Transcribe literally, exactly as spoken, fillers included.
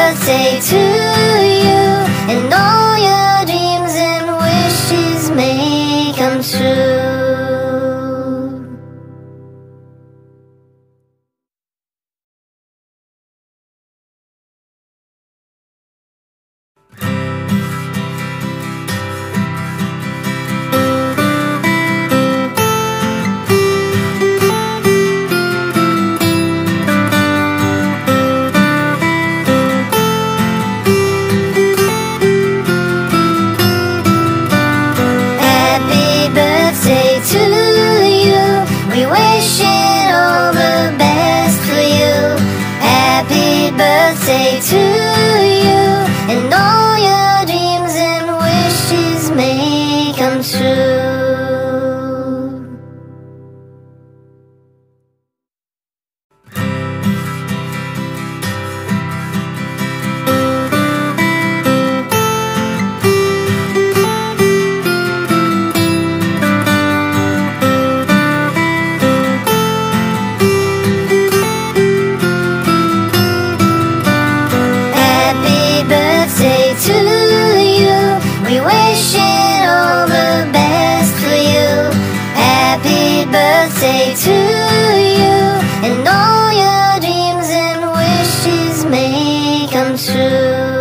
birthday to you, and all your dreams and wishes may come true. Birthday to you, and all your dreams and wishes may come true. Birthday to you, and all your dreams and wishes may come true.